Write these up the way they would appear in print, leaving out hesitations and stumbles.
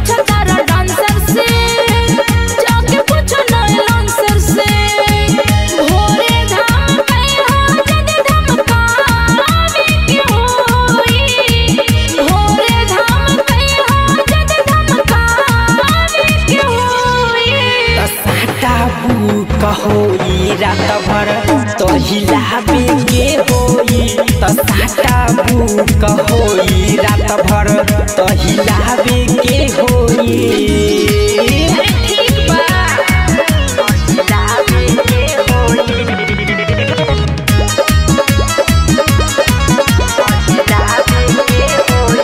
पूछा तारा डांसर से, जाके पूछो ना डांसर से। भोरे धाम कइहा जद धमकावे के होई, भोरे धाम कइहा जद धमकावे के होई। साटा बुक होई रात भर तो हिलावे के होई, साटा बुक होई रात भर तो हिलावे के होई। ठीक बा हिलावे के होई, हिलावे के होई।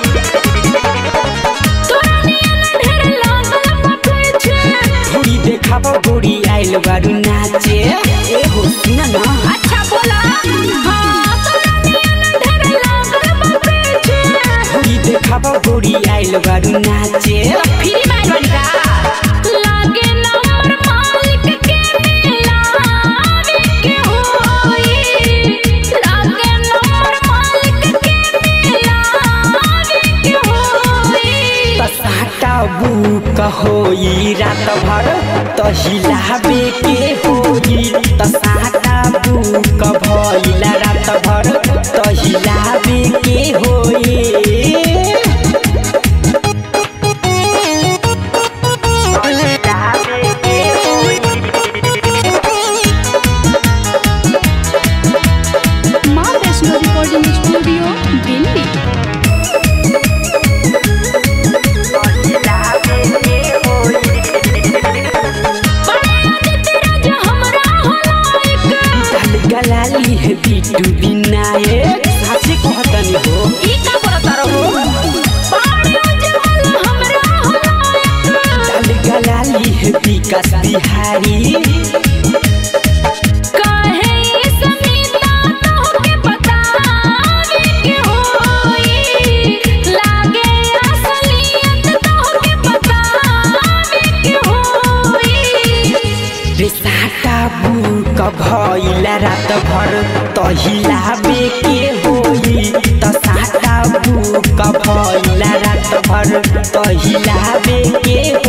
तोरा नियन ढेर लागल बा पीछे। गोरी देखाबो गोरी आइल बारू नाचे, ए हो सुन ना। अच्छा बोला हाँ, तोरा नियन ढेर लागल बा पीछे। गोरी देखाबो गोरी आइल बारू नाचे। फिर मार बनका लागे नंबर मालिक के मिलावे के होई, लागे नंबर मालिक के मिलावे के होई। साटा बुक होई रात भर तो हिलावे के होई, साटा बुक भइल रात भर तो हिलावे के होई। हिलावे के होई। माँ वैष्णो रिकॉर्डिंग स्टूडियो दिल्ली। गलाली है बिटू विनायक, साचे कहतनी हो। ई का करता रहो पाड़ियो जवाल हमरा होला। गलाली है विकास बिहारी, काहे ई समीता तोहके बतावे के होई, लागे असलियत तोहके बतावे के होई। रे साटा बुक भइल रात भर तो हिलावे के होई, साटा बुक भइल रात भर तो हिलावे के